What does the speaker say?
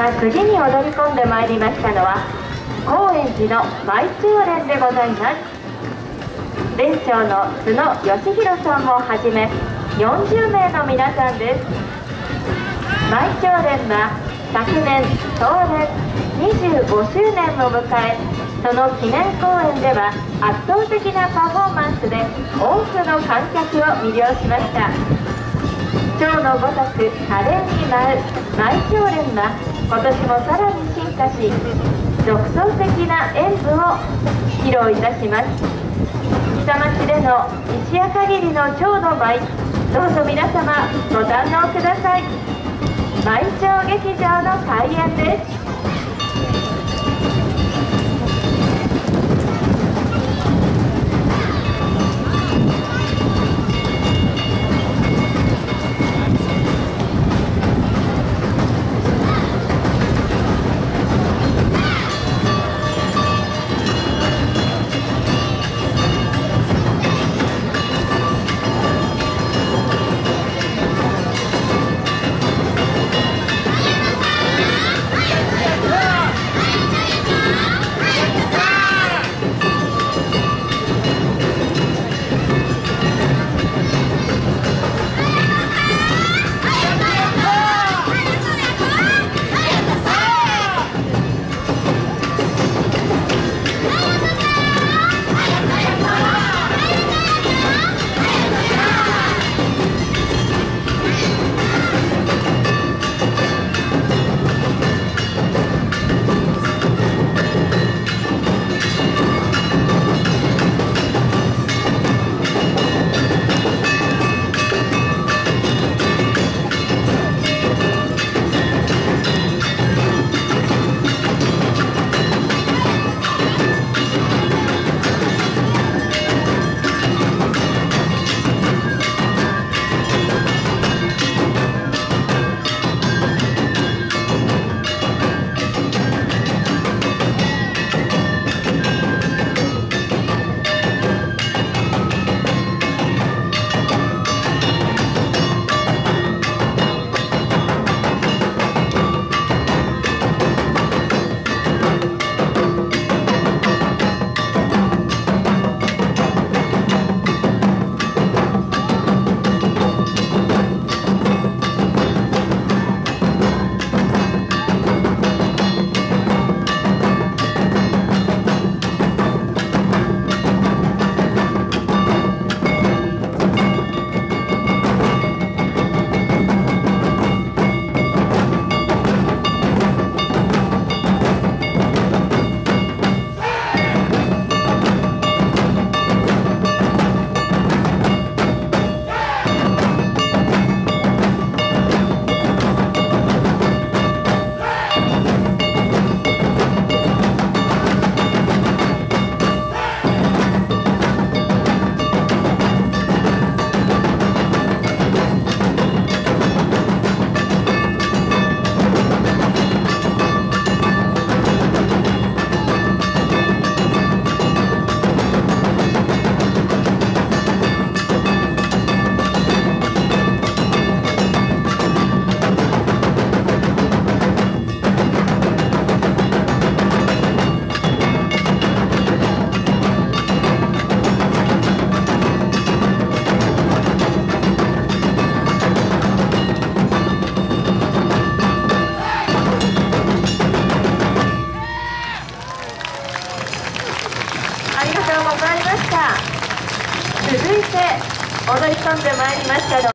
次に踊り込んでまいりましたのは高円寺の舞長連でございます。連長の津野義弘さんをはじめ40名の皆さんです。舞長連は昨年当連25周年を迎え、その記念公演では圧倒的なパフォーマンスで多くの観客を魅了しました。蝶のごとく華麗に舞う舞長連は今年もさらに進化し、独創的な演舞を披露いたします。下町での一夜限りの蝶の舞、どうぞ皆様ご堪能ください。舞長劇場の開演です。続いて踊り込んでまいりましたの